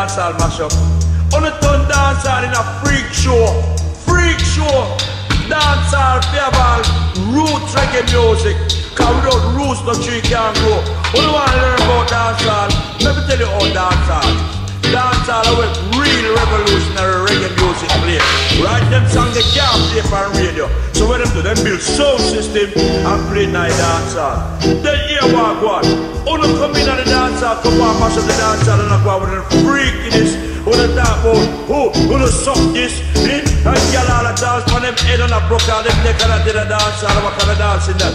dancehall mashup. On the turn dancehall in a freak show. Freak show. Dancehall, festival, roots reggae music. Cause without roots no tree can grow. When you want to learn about dancehall, let me tell you how dancehall. Dancehall are with real revolutionary reggae music play. Right, them songs they can't play on radio. So when them do, them build sound system and play night dancehall. Then here walk one. When you come in on the dancehall, come on mash up the dancehall and go with the freakiness. When you talk about who suck this, and y'all all a dance on them head on a broke out, them neck and did a dancehall, what kind of dancing that?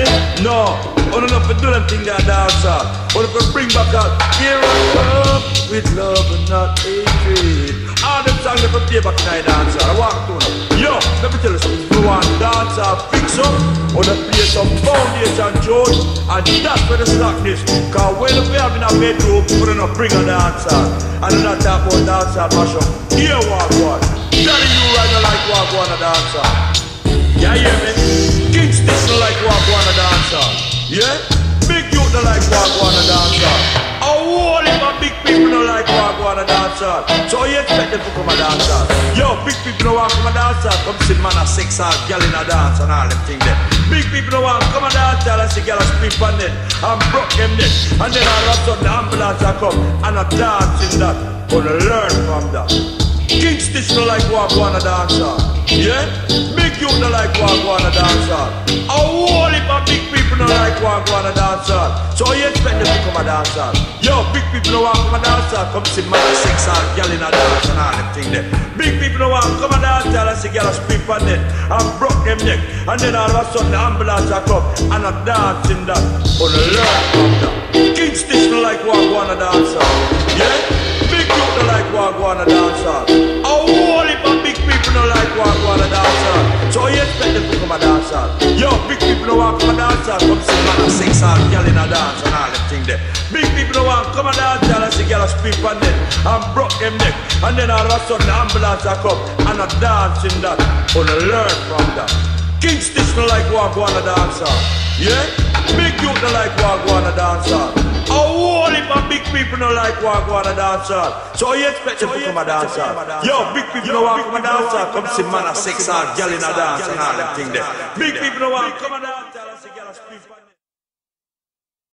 No, when you not do them thing that dancehall. When you bring back out, here I come with love and not hatred. All them songs they play back in the dancehall, I walk to them. Yo, let me tell you something, you want dancehall fix up, or the play some foundation George, and that's where the slackness. Cause when we have in a bedroom, we're not bring a dancehall, and we're not talk about dancehall mash up. Here walk one, daddy you right now like walk one a dancehall. Yeah, hear me? Kingston no like walk one a dancehall. Yeah? Big youth no like walk one a dancehall. A whole heap of big people no like walk one a dancehall. So you expect them to come a dancehall? Yo, big people no want come a dancehall. Come see man a sex hall, girl in a dance and all them things there. Big people no want come a dancehall and see girl a split on them and broke them neck. And then all of a sudden the ambulance a come and a dancing that. Gonna learn from that. Kingston no like walk one a dancehall. Yeah? Big youth no like walk one a dancehall. A whole heap of big people no like walk one a dancehall. So you expect them to come a dancehall? Yo, big people no want come a dancehall. Come see man a sex hall, girl in a dance and all them things there. Big people no want come a dancehall and see girl a split on them and broke them neck. And then all of a sudden the ambulance a come and a dancing that. Gonna learn from that. Kingston no like walk one a dancehall. Yeah? Big youth no like walk one a dancehall. A whole heap of big people no like walk one a dancehall. So you expect them to come a dancehall? Yo, big people no want come a dancehall. Come see man a sex hall, girl in a dance and all them things there. Big people no want come a dancehall and see girl a split on them and broke them neck. And then all of a sudden the ambulance a come and a dancing that. Gonna learn from that. Kingston no like walk one a dancehall. Yeah? Big youth no like walk one a dancehall. A whole heap of big people no like walk one a dancehall. So you expect them to come a dancehall? Yo, big people no want come a dancehall. Come see man a sex hall, girl in a dance and all them things there. Big people no want come a dancehall and see girl a split on them.